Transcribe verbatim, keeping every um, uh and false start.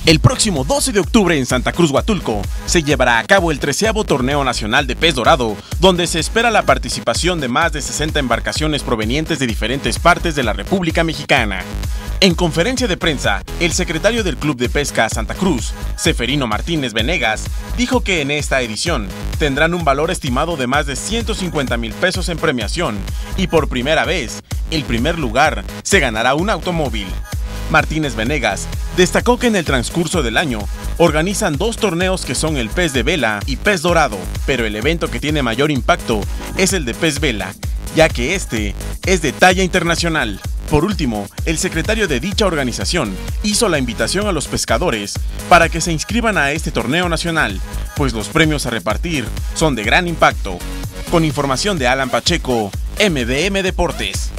El próximo doce de octubre en Santa Cruz, Huatulco, se llevará a cabo el treceavo Torneo Nacional de Pez Dorado, donde se espera la participación de más de sesenta embarcaciones provenientes de diferentes partes de la República Mexicana. En conferencia de prensa, el secretario del Club de Pesca Santa Cruz, Seferino Martínez Venegas, dijo que en esta edición tendrán un valor estimado de más de ciento cincuenta mil pesos en premiación y por primera vez, el primer lugar se ganará un automóvil. Martínez Venegas destacó que en el transcurso del año organizan dos torneos que son el pez de vela y pez dorado, pero el evento que tiene mayor impacto es el de pez vela, ya que este es de talla internacional. Por último, el secretario de dicha organización hizo la invitación a los pescadores para que se inscriban a este torneo nacional, pues los premios a repartir son de gran impacto. Con información de Alan Pacheco, M D M Deportes.